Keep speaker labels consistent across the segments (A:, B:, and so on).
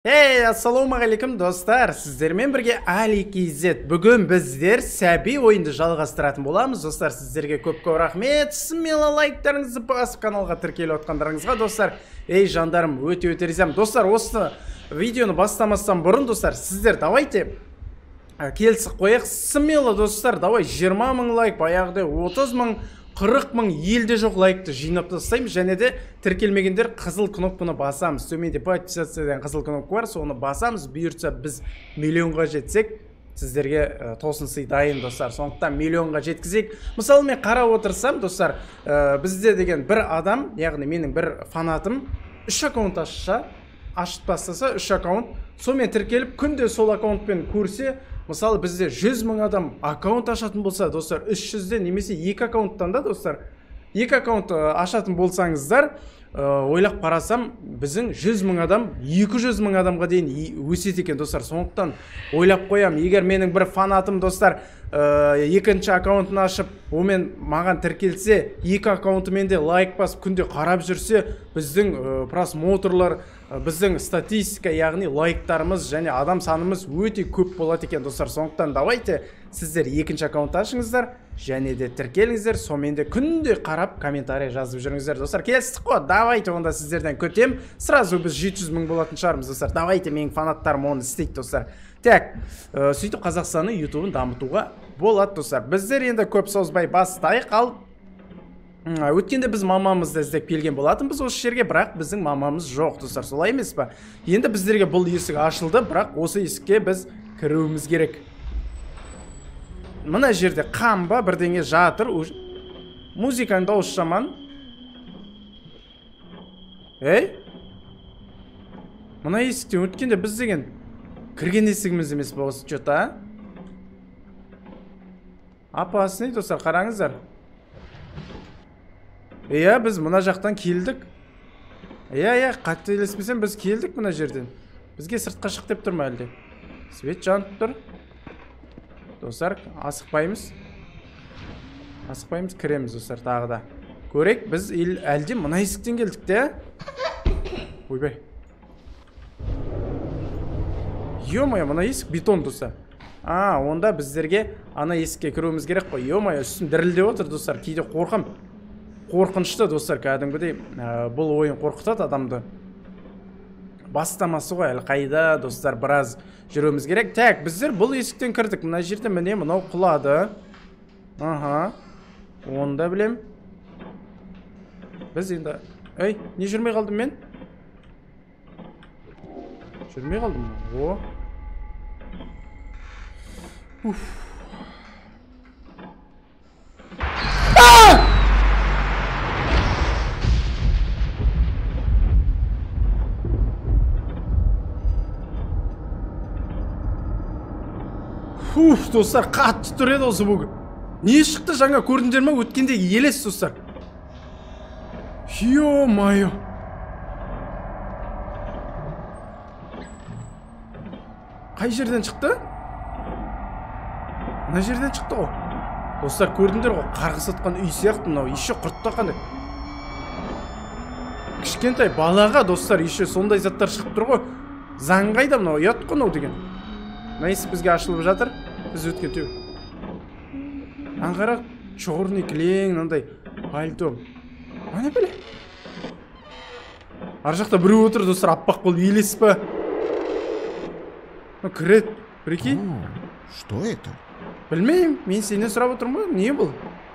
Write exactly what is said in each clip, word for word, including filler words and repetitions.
A: Эй, ассалаумағалейкум достар, сіздермен бірге Али Кейзет. Бүгін біздер сәби ойынды жалғастыратын боламыз. Достар, сіздерге көп-көп рахмет. Смело лайктарыңызды басып каналға тіркеліп отқандарыңызға, достар. Ей, жандарым, өте-өте ризамын. Достар, осы видеоны бастамастан бұрын, достар, сіздер давайте келісіп қояйық. Смело, достар, давай жиырма мың лайк, баяғыдай отыз мың, қырық мың елде жоқ лайкты жинап тастаймыз, және де тіркелмегендер қызыл кнопканы басамыз. Төменде подписаться қызыл кнопка бар, соны басамыз. Бұйыртса біз миллионға жетсек, сіздерге тосын сый дайын, достар. Сондықтан миллионға жеткізейік. Мысалы, мен қарап отырсам, достар, бізде деген бір адам, яғни менің бір фанатым үш аккаунт ашса, ашып бастаса үш аккаунт, сонымен тіркеліп, күнде сол аккаунтпен көрсе, мысалы бізде жүз мың адам аккаунт ашатын болса, достар, үш жүзден немесе екі аккаунттан да, достар, екі аккаунт ашатын болсаңыздар, ойлап қарасам, біздің жүз мың адам екі жүз мың адамға дейін өседі екен, достар. Сондықтан ойлап қоям, егер менің бір фанатым, достар, екінші аккаунтын ашып, омен маған тіркелсе, екі аккаунтымен де лайк басып, күнде қарап жүрсе, біздің просмотрлар, біздің статистика, яғни лайктарымыз және адам санымыз өте көп болады екен, достар. Сондықтан давайте сіздер екінші аккаунт ашыңыздар және де тіркеліңіздер, сонымен де күнде қарап комментарий жазып жүріңіздер, достар. Келістік қой, давайте онда сіздерден күтем. Сразу біз жеті жүз мың болатын шығармыз, достар. Давайте менің фанаттарым оны істейді, достар. Так, сөйтіп Қазақстанның ютубын дамытуға болады, достар. Біздер енді көп созбай бастайық. Ал өткенде біз мамамызды іздеп келген болатын біз осы жерге, бірақ біздің мамамыз жоқ, достар. Солай емес па? Енді біздерге бұл есік ашылды, бірақ осы есікке біз кіруіміз керек. Мына жерде қамба бірдеңе жатыр. Музыканың дауысы жаман. Ей? Мына есіктен өткенде біз деген кірген есігіміз емес па осы что-то, а? Опасный, достар, қараңыздар. Иә, біз мына жақтан келдік. Иә, иә, қателеспесем біз келдік мына жерден. Бізге сыртқа шық деп тұр ма әлде? Свет жанып тұр. Достар, асықпаймыз. Асықпаймыз, кіреміз, достар, тағы да. Көрек, біз әлде мына есіктен келдік те? Ойбай. Ё-моё, мына есік бетон, достар. А, онда біздерге ана есікке кіруіміз керек қой. Ё-моё, үстім дірілдеп отыр, достар. Кейде қорқам. Қорқынышты, достар, кәдімгідей. Бұл ойын қорқытады адамды. Бастамасы ғой, әлі қайда, достар, біраз жүруіміз керек. Так, біздер бұл есіктен кірдік. Мына жерде міне мынау құлады. Аха. Онда білем. Біз енді... Ей, не жүрмей қалдым мен? Жүрмей қалдым. О. Уф. Ааа! Уф, достар, қатты тұр еді осы бүгін. Не шықты жаңа көрдіңдер ме? Өткенде елес, достар. Ё-майо. Қай жерден шықты? Мына жерден шықты ғой. Достар, көрдіңдер ғой, қарғыс атқан үй сияқты мынау. Еще құртта қандай. Кішкентай балаға, достар, еще сондай заттар шығып тұр ғой. Заң қайда мынау? Ұят қой мынау деген. Найсы бізге ашылып жатыр. Біз өткен төу. Аңғарақ чорный кілең, нандай пальто. Ана біле? Ар жақта біреу отыр, достар, аппақ бол, елес па? Кірет, прикинь.
B: Что это?
A: Білмеймін, мен сенен сұрап отырмын, не бұл?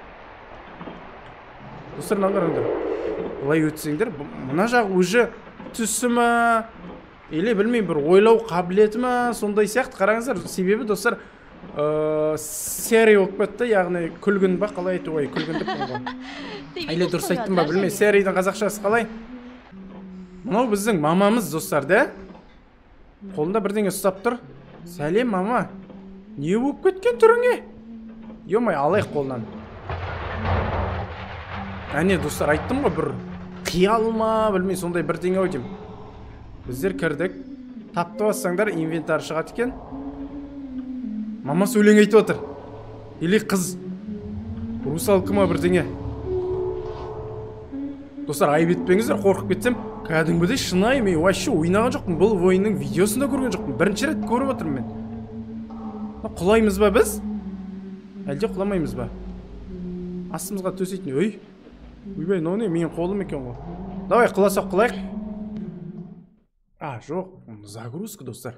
A: Достар, наңғарыңдар. Бұлай өтсеңдер, мұна жағы уже түсі ма? Или білмеймін, бір ойлау қабілеті ма? Сондай сияқты, қараңыздар. Себебі, достар, серий болып кетті, яғни күлгін ба, қалай айту ғой, күлгін деп қойған. Или дұрыс айттым ба, білмей, серийдің қазақшасы қалай? Мынау біздің мамамыз, достар, да? Қолында бірдеңе ұстап тұр. Сәлем, мама. Не болып кеткен түріңе? Ё-май, алайық қолынан. Әне, достар, айттым ғой, бір қиял ма, білмей, сондай бірдеңе ау деймін. Біздер кірдік. Тапты бассаңдар, инвентар шығады екен. Мама сөйлең айтып отыр. Или қыз. Русалқы ма бірдеңе. Достар, айып етпеңіздер, қорқып кетсем, кәдімгідей шынайы, мен вообще ойнаған жоқпын, бұл ойынның видеосында көрген жоқпын, бірінші рет көріп отырмын мен. Құлаймыз ба біз? Әлде құламаймыз ба? Астымызға төсейтін, өй ойбай, мынау не, менің қолым екен ғой. Давай құласақ құлайық. А, жоқ, загрузка, достар.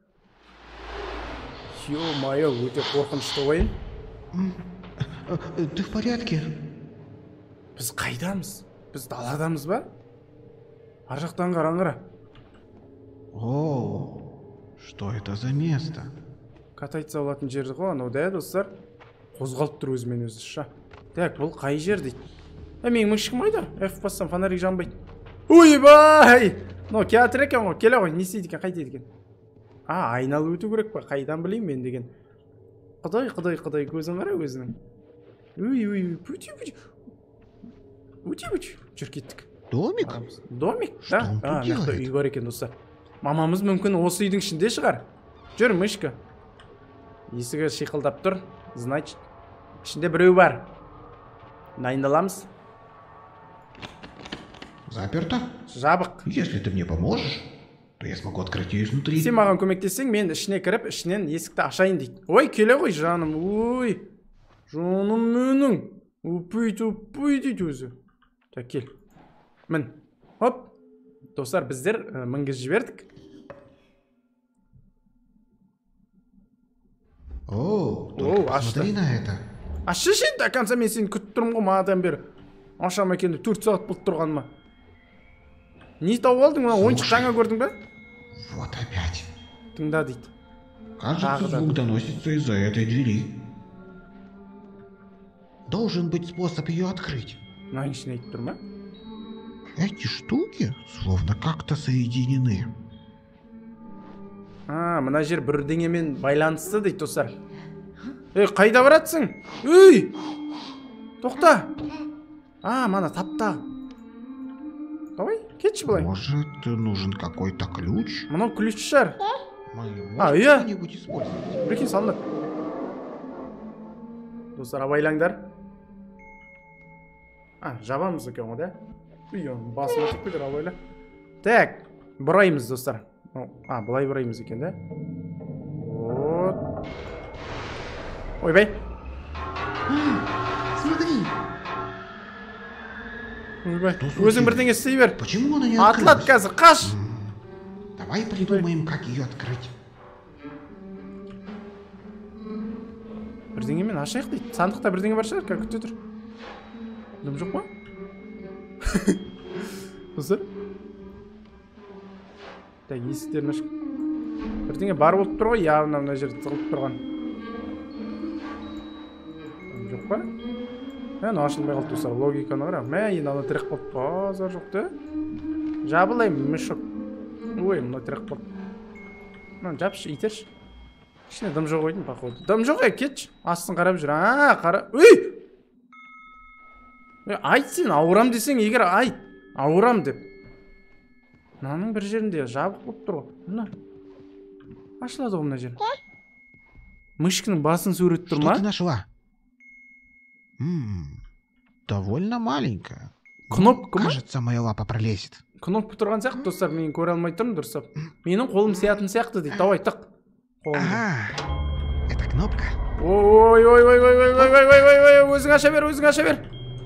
A: Ё-моё, өте қорқынышты ойын.
B: Ты в порядке?
A: Біз қайдамыз? Біз даладамыз ба? Ар жақтан қараңғыра.
B: О, что это за место?
A: Катайца болатын жерді ғой, анау да, достар. Қозғалып тұр өзімен өзі ша. Так, бұл қай жер дейді? Ә, менің мың шықмайды. F бассам фонарик жанбайды. Ойбай! Но театр екен ғой, келе ғой, не істейді екен, қайтеді екен? А, айналып өту керек па? Қайдан білейін мен деген. Құдай, құдай, құдай, көзің қара өзінің. Ой, ой, ой, пүти, пүти. Пүти, пүти. Жүр кеттік.
B: Домик?
A: Домик, да? А, мықты үй бар екен достар. Мамамыз мүмкін осы үйдің ішінде шығар. Жүр, мышка. Есігі шиқылдап тұр. Значит, ішінде біреу бар. Дайындаламыз.
B: Заперто?
A: Жабық.
B: Если ты мне поможешь, то я смогу открыть ее изнутри.
A: Сен маған көмектессең, мен ішіне кіріп, ішінен есікті ашайын дейді. Ой, келе ғой жаным. Ой. Жаным менің. Өпейт, өпей дейді өзі. Так, кел. Мін. Хоп. Достар, біздер мінгіз жібердік.
B: О, только посмотри на это.
A: Ашы шен, до конца мен сені күтіп тұрмын ғой мадан бері. Ашам екенде төрт сағат болып тұрғаныма. Не тауып алдың, мына ойыншық жаңа көрдің бе?
B: Вот опять.
A: Тыңда дейді.
B: Кажется, звук доносится из-за этой двери. Должен быть способ ее открыть.
A: Мына ішіне айтып тұр ма?
B: Эти штуки словно как-то соединены.
A: А, мына жер бірдеңемен байланысты дейді достар. Ей, қайда баратсың? Үй! Тоқта! А, мана тапта. Давай, кетші былай.
B: Может, нужен какой-то ключ?
A: Мынау ключ шығар.
B: Мы
A: А,
B: можем
A: иә.
B: что-нибудь использовать?
A: Прикинь, салынып. Достар, абайлаңдар. А, жабамыз екен ғой, да? Үй, басым өтіп кетер, абайла. Так, бұраймыз, достар. А, бұлай бұраймыз екен, да? Вот. Ойбай.
B: Смотри.
A: Ойбай. Өзің бірдеңе істей бер.
B: Почему она не
A: Атлат
B: открылась?
A: қазір, қаш!
B: Давай придумаем, как ее открыть.
A: Бірдеңемен ашайық дейді. Сандықта бірдеңе бар шығар, как күтте тұр. Дым жоқ па? Достар? Так, есіктерін ашық. Бірдеңе бар болып тұр ғой, явно мына жерде тығылып тұрған. Дым жоқ па? Мен ашылмай қалды достар, логиканы қара. Мә, енді ана тірек болды. Базар жоқ та. Жабылай, мүшік. Ой, мына тірек болды. Мына жапшы, итерші. Ішіне дым жоқ ойдың, походу. Дым жоқ, кетші. Астын қарап жүр. А, қара. Үй! Айт сен, ауырам десең, егер айт. Ауырам деп. Мынаның бір жерінде жабық болып тұр ғой. Мына. Ашылады ғой мына жер. Мышкінің басын сурет тұр ма?
B: Что ты нашла? Ммм, довольно маленькая.
A: Кнопка ма?
B: Кажется, моя лапа пролезет.
A: Кнопка тұрған сияқты, достар, мен көре алмай тұрмын дұрыстап. Менің қолым сиятын сияқты дейді. Давай, тық.
B: Ага, это кнопка.
A: Ой, ой, ой, ой, ой, ой, ой, ой, ой, ой, өзің аша бер, өзің аша бер.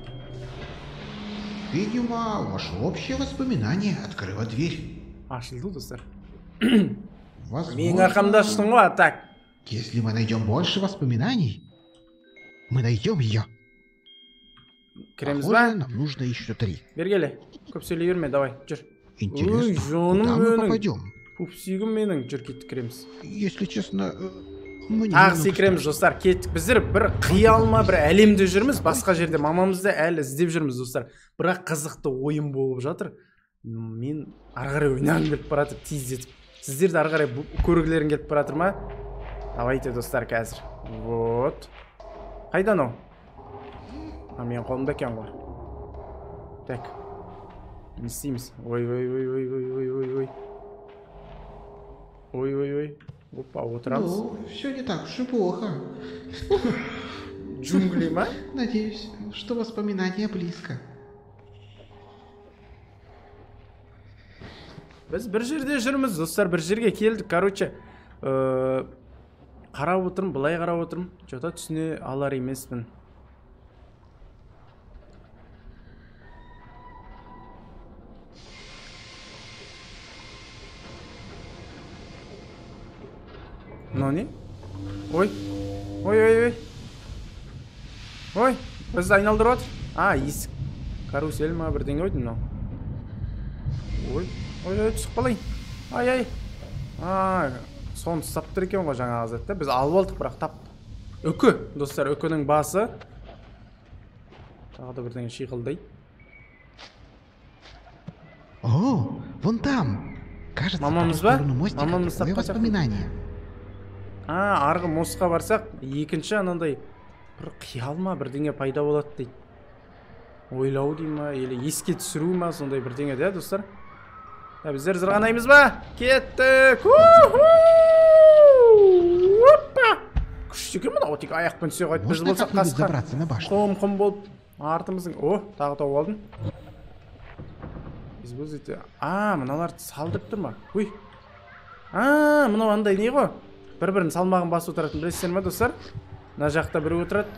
B: Видимо, ваше общее воспоминание открыло дверь.
A: Ашылды, достар.
B: Возможно,
A: Менің арқамда аштың ғой, так.
B: если мы найдем больше воспоминаний, мы найдем ее.
A: Кіреміз
B: Похоже,
A: ба?
B: нам нужно еще три.
A: Бергеле. Көп сөйлей берме, давай, жүр.
B: Интересно,
A: Ой, жаным
B: куда мы
A: менің.
B: попадем?
A: Пупсигім менің, жүр кеттік кіреміз.
B: Если честно, э, мне
A: Ағы
B: немного
A: секіреміз, достар, кеттік. Біздер бір қиялма, бір әлемде жүрміз, басқа жерде мамамызды әлі іздеп жүрміз, достар. Бірақ қызықты ойын болып жатыр. Мен ары қарай ойнағым келіп баратыр, тездетіп. Сіздерді ары қарай көргілерің келіп баратыр ма? Давайте, достар, қазір. Вот. Қайда анау? А, мен қолымда екен ғой. Так. Не істейміз? Ой, ой, ой, ой, ой, ой, ой, ой. Ой, ой, ой. Опа, отырамыз.
B: Ну, все не так уж и плохо.
A: Джунгли ма?
B: Надеюсь, что воспоминания близко.
A: Біз бір жерде жүрміз, достар, бір жерге келдік. Короче, қарап отырмын, былай қарап отырмын. Жота түсіне алар емеспін. Мынау не? Ой, ой, ой, ой. Ой, бізді айналдырып жатыр. А, есік. Карусель ма, бірдеңе ойды мынау. Ой, ой, ой, түсіп қалайын. Ай, ай. А, соны ұстап тұр екен ғой жаңа азатта. Біз алып алдық, бірақ таптық. Үкі, достар, үкінің басы. Тағы да бірдеңе шиқылдай.
B: О, вон там. Кажется,
A: Мамамыз ба?
B: Мамамыз воспоминания.
A: А, арғы мосқа барсақ, екінші анандай бір қиял ма, бірдеңе пайда болады дейді. Ойлау дей ма, еле еске түсіру ма, сондай бірдеңе де, достар. Ә, біздер зырғанаймыз ба? Кеттік! Күшті екен мұна, тек аяқпен түсе қойды. Біз болсақ қасқа құм-құм болып артымыздың. О, тағы тауып алдым. Біз бұл зейті. А, мыналарды салдырып тұр ма? Ой. А, мынау андай не ғой? Бір-бірін салмағын басып отыратын білесіздер ме, достар? Мына жақта біреу отырады.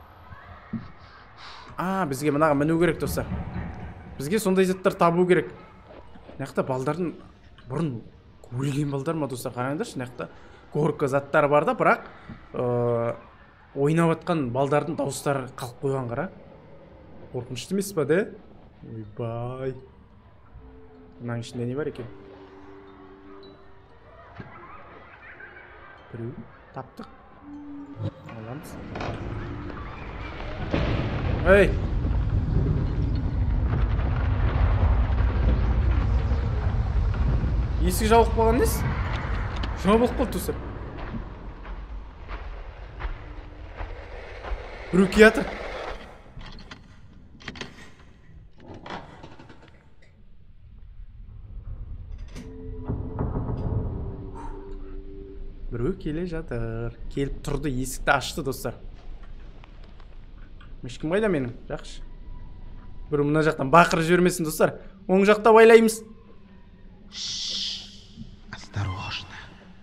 A: А, бізге мынаға міну керек, достар. Бізге сондай заттар табу керек. Мынақта балдардың бұрын өлген балдар ма, достар? Қараңдаршы, мынақта горка заттары бар да, бірақ ойнап жатқан балдардың дауыстары қалып қойған, қара. Қорқынышты емес па, де? Ойбай. Мынаның ішінде не бар екен? Біреу таптық. Аламыз. Эй! Есік жабық болған нес? Жабық болды тұсыр. Біреу киятыр. Біреу келе жатыр. Келіп тұрды, есікті ашты, достар. Ешкім қайда менің? Жақшы. Біреу мына жақтан бақырып жібермесін, достар. Оң жақта байлаймыз.
B: Осторожно.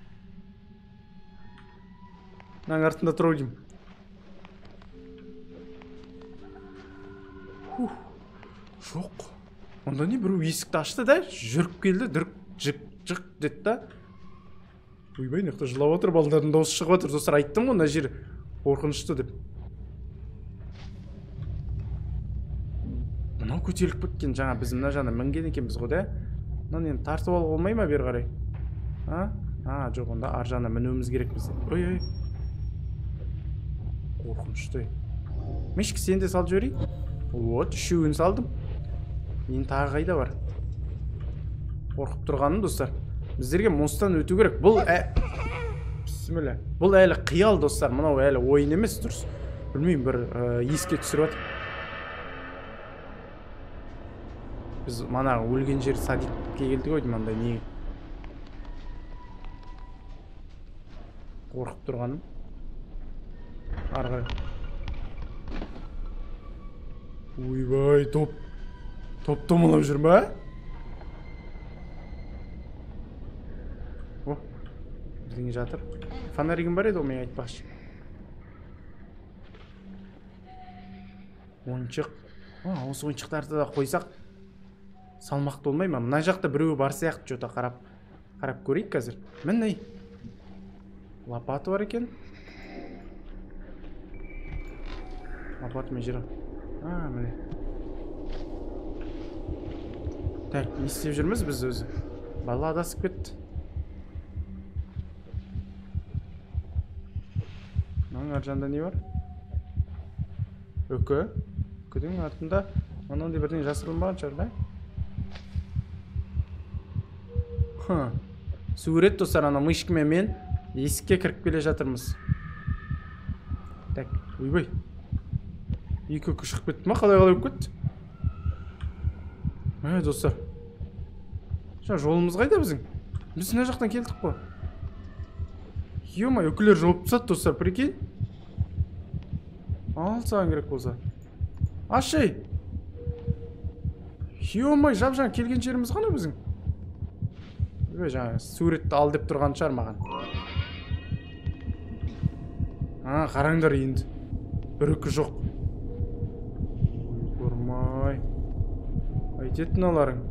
A: Мынаның артында тұру деймін. Жоқ. Онда не, біреу есікті ашты да, жүріп келді, дүрк, жық, жық деді да. Ойбай, неқта жылап отыр, балдардың дауысы шығып отыр. Достар, айттым ғой, мына жер қорқынышты деп. Мынау көтеріліп кеткен, жаңа біз мына жағына мінген екенбіз ғой, да? Мынаны енді тартып алуға болмай ма бері қарай? А? А, жоқ, онда ар жағына мінуіміз керек бізде. Ой, ой. Қорқынышты. Мешкі, сен де салып жіберейін. Вот, үшеуін салдым. Мен тағы қайда бар? Қорқып тұрғаным, достар. Біздерге монстан өту керек. Бұл ә... Бісмілі. Бұл әлі қиял, достар. Мынау әлі ойын емес, дұрыс. Білмеймін, бір еске түсіріп атыр. Біз манағы өлген жер садикке келдік ойдым, андай не? Қорқып тұрғаным. Арғы. Ойбай, топ. Топ томалап жүр ма? О, бірдеңе жатыр. Фонаригім бар еді, ол мен айтпақшы. Ойыншық. Осы ойыншықтарды да қойсақ салмақты болмай ма? Мына жақта біреу бар сияқты, жота қарап қарап көрейік қазір. Міне. Лопаты бар екен. Лопатымен жүрем. А, міне. Так, не істеп жүрміз біз өзі? Бала адасып кетті. Мынаның ар жағында не бар? Үкі. Үкінің артында мынандай бірдеңе жасырылмаған шығар, да? Сурет, достар, ана мышкімен мен есікке кіріп келе жатырмыз. Так, ойбай. Екі үкі шығып кетті ма? Қалай-қалай өп кетті? Ә, достар. Жолымыз қайда біздің? Біз мына жақтан келдік қой. Ё-май, үкілер жауып тастады, достар, прикинь. Ал саған керек болса. Ашай. Ё-май, жап-жаңа келген жеріміз ғана біздің. ой жаңа суретті ал деп тұрған шығар маған. А, қараңдар енді. Бүрікі жоқ. Көрмай. Айтетін оларың.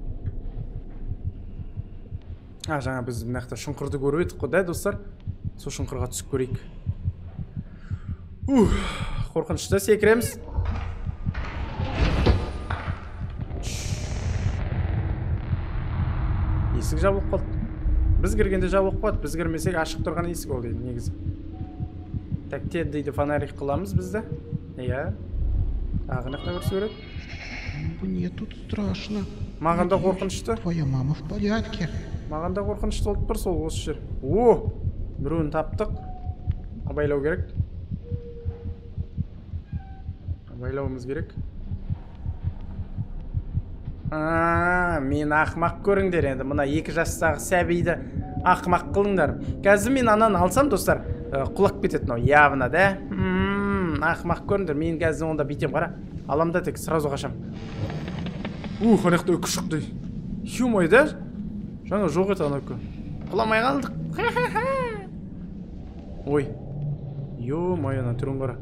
A: А, жаңа біз мынақта шұңқырды көріп едік қой, да, достар? Сол шұңқырға түсіп көрейік. Ух, қорқынышты секіреміз. Есік жабылып қалды. Біз кіргенде жабылып қалды. Біз кірмесек ашық тұрған есік ол дейді негізі. Так, тед дейді фонарик қыламыз бізді. Иә. Тағы нақта бір сурет.
B: Мне тут страшно.
A: Маған да қорқынышты.
B: Твоя мама в порядке.
A: Маған да қорқынышты болып тұр сол осы жер. О, біреуін таптық. Абайлау керек. Абайлауымыз керек. А, мен ақмақ көріңдер енді. Мына екі жастағы сәбиді ақмақ қылыңдар. Қазір мен ананы алсам, достар, құлап кетеді мынау. Явно, да? Ммм, ақмақ көріңдер. Мен қазір онда бүйтем, қара. Алам да тек сразу қашам. Ух, анақта үкі шықты. Ё-мое, да? Жаңа жоқ еді ана үкі. Құламай қалдық. Ой. Ё-мое, ана түрін қара.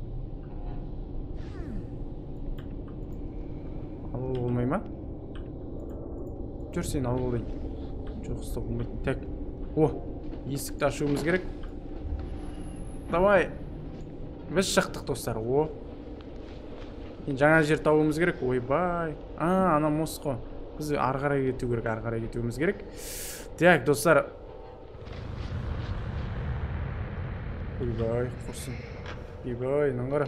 A: Алу болмай ма? Жүр сен алу болайын. Жоқ, ұста болмайды. Так. О, есікті ашуымыз керек. Давай. Біз шықтық, достар. О. Жаңа жер табуымыз керек. Ойбай. А, ана мост қой. Біз ары қарай кету керек, ары қарай кетуіміз керек. Так, достар. Ойбай, құрсын. Ойбай, нан қара.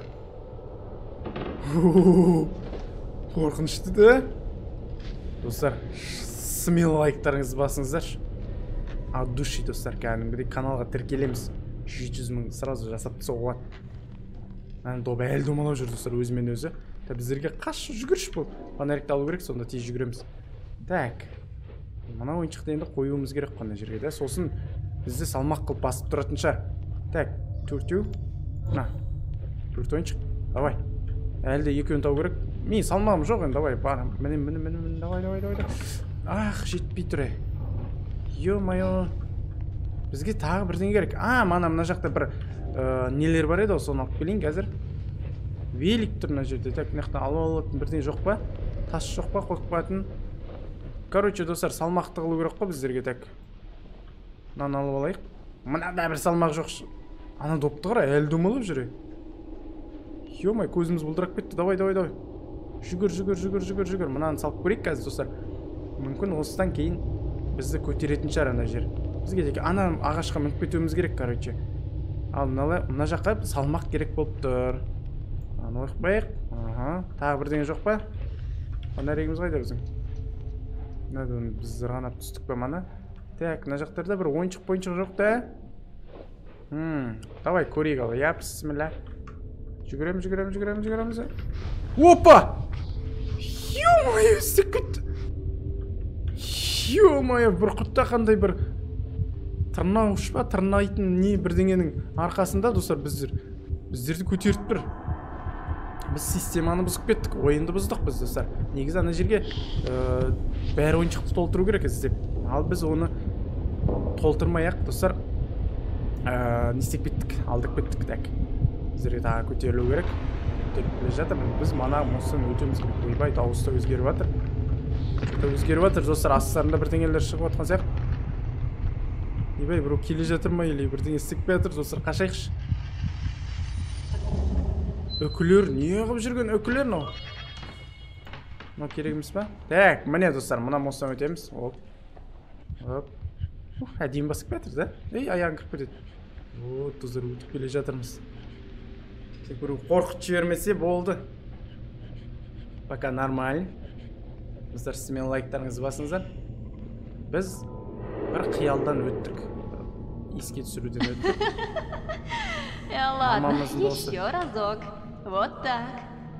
A: Қорқынышты да? Достар, смело лайктарыңызды басыңыздаршы. От души, достар, кәдімгідей каналға тіркелеміз. жеті жүз мың сразу жасап соғуға. Әні доп әлі домалау жүр, достар, өзімен өзі. Біздерге қашы жүгірші бұл. Фонарикті алу керек, сонда тез жүгіреміз. Так. Мына ойыншықты енді қоюымыз керек қана жерге, да? Сосын бізді салмақ қылып басып тұратын шығар. Так, төртеу. На. Төрт ойыншық. Давай. Әлде екеуін тау керек. Мен салмағым жоқ енді, давай, бар. Міне, міне, міне, міне, давай, давай, давай. Ах, жетпей тұр. Ё-майо. Бізге тағы бірден керек. А, мана мына жақта бір нелер бар еді, соны алып келейін қазір. Велик тұр мына жерде. Так, мынаяқтан алып алатын бірден жоқ па? Тас жоқ па, қойып қоятын. Короче, достар, салмақты қылу керек қой біздерге. Так. Мынаны алып алайық. Мына да бір салмақ жоқ. Ана допты қара, әлі домалап жүр. Ё-май, көзіміз бұлдырап кетті. Давай, давай, давай. Жүгір, жүгір, жүгір, жүгір, жүгір. Мынаны салып көрейік қазір, достар. Мүмкін осыдан кейін бізді көтеретін шығар ана жер. Бізге деке ана ағашқа мініп кетуіміз керек, короче. Ал мына жаққа салмақ керек болып тұр. Аны оқпайық. Аха, тағы бірдеңе жоқ па? Фонаригіміз қайда біздің? Біз зырғанап түстік па мана? Так, мына жақтарда бір ойыншық-пойыншық жоқ та? Хм, давай көрейік ал. Я, бісміллә. Жүгірем, жүгірем, жүгірем, жүгіреміз. Опа! Ё-мое, секунд! Ё-мое, бір құтта қандай бір тырнауыш па, тырнайтын не бірдеңенің арқасында, достар, біздер біздерді көтеріп бір. Біз системаны бұзып кеттік, ойынды бұздық біз, достар. Негізі ана жерге бәрі ойыншықты толтыру керек іздеп. Ал біз оны толтырмай-ақ, достар, не істеп кеттік, алдық кеттік. Так. Біздерге тағы көтерілу керек. Көтеріп келе жатыр. Біз мана мұсын өтеміз керек. Ойбай, дауыста өзгеріп жатыр. Өзгеріп жатыр, достар, астарында бірдеңелер шығып отқан сияқты. Ойбай, біреу келе жатыр ма, или бірдеңе істеп жатыр, достар, қашайықшы. Өкілер, не қылып жүрген өкілер мынау? Мынау керек емес па? Так, міне, достар, мына мостан өтеміз. Оп. Оп. Әдейін басып жатыр, да? Ей, аяғын кіріп кетеді. О, достар, өтіп келе жатырмыз. Тек біреу қорқыт жібермесе болды. Пока нормально. Достар, сіз мен лайктарыңызды басыңыздар. Біз бір қиялдан өттік. Еске түсіруден өттік.
C: Ладно, еще разок. Вот так.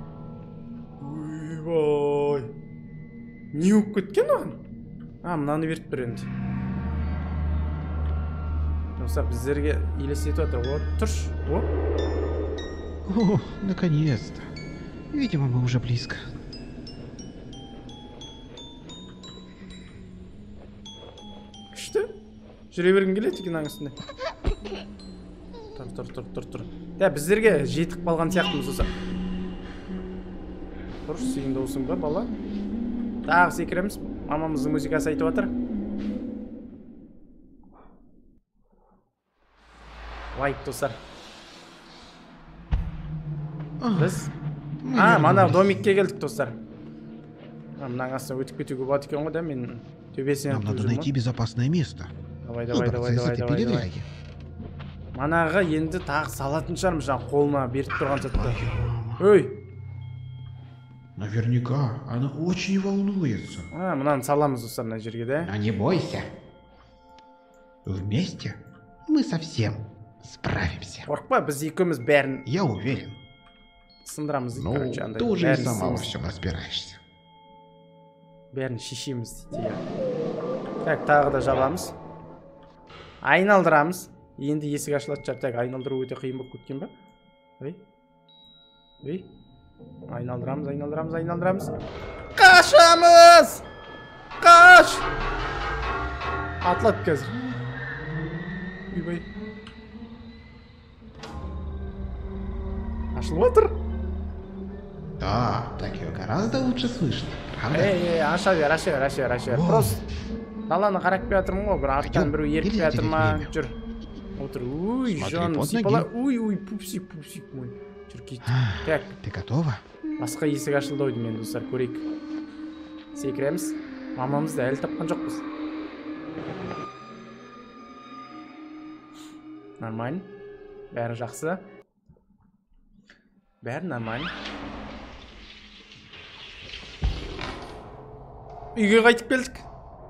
A: Ойбай. Не өп кеткен оған? А, мынаны беріп бір енді. Достар, біздерге елестетіп отыр. Вот, тұрш. О.
B: О, наконец-то. Видимо, мы уже близко.
A: жүре бергім келеді екен үстінде. Тұр, тұр, тұр, тұр, тұр. Иә, біздерге жетіп қалған сияқтымыз осы. Тұр, сүйін доусың ба, бала? Тағы секіреміз. Мамамыздың музыкасы айтып отыр. Лайк, достар. Біз? А, мана домикке келдік, достар. Мынаң астына өтіп кетуге болады екен ғой да, мен төбесінен
B: Нам надо найти безопасное место.
A: Давай, давай, давай,
B: Выбраться из
A: давай,
B: этой
A: давай, давай.
B: передряги.
A: Манағы енді тағы салатын шығармыз, жаңа қолына беріп тұрған затты.
B: Твою маму.
A: Ой!
B: Наверняка она очень волнуется.
A: А, мынаны саламыз достар мына жерге, да?
B: Но не бойся. Вместе мы совсем справимся.
A: Қорықпа, біз екеуміз бәрін
B: Я уверен.
A: сындырамыз.
B: Ну,
A: короче, андай,
B: ты уже и
A: бәрін
B: сама во
A: істейміз.
B: всем разбираешься.
A: Бәрін шешеміз дейді. Так, тағы да жабамыз. Айналдырамыз. Енді есік ашылады шығар. Так, айналдыру өте қиын болып кеткен ба? Ой. Ой. Айналдырамыз, айналдырамыз, айналдырамыз. Қашамыз! Қаш! Атлат қазір. Үйбай. Ашылып отыр.
B: Да, так ее гораздо лучше слышно, правда?
A: Эй, эй, аша бер, аша бер, аша бер, аша бер. Просто даланы қарап келе жатырмын ғой, бір арттан біреу еріп келе жатыр ма? Жүр. Отыр. Уй, жаным, сипала. Уй, уй, пупсик, пупсик мой. Жүр, кет. Так,
B: Ты готова?
A: басқа есік ашылды ой деймін, достар, көрейік. Секіреміз. Мамамызды әлі тапқан жоқпыз. Нормально. Бәрі жақсы. Бәрі нормально. Үйге қайтып келдік.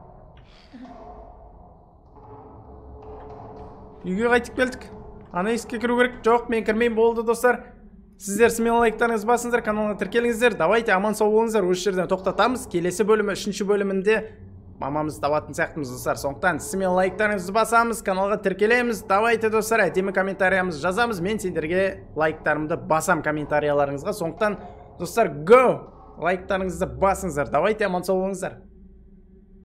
A: Үйге қайтып келдік. Ана есікке кіру керек. Жоқ, мен кірмеймін, болды достар. Сіздер смело лайктарыңыз басыңыздар, каналға тіркеліңіздер. Давайте аман сау болыңыздар. Осы жерден тоқтатамыз. Келесі бөлімі, үшінші бөлімінде мамамыз табатын сияқтымыз достар. Сондықтан смело лайктарыңызды басамыз, каналға тіркелеміз. Давайте достар, әдемі комментариямызды жазамыз. Мен сендерге лайктарымды басам комментарияларыңызға. Сондықтан достар, go! Лайктарыңызды басыңыздар. Давайте аман сау болыңыздар.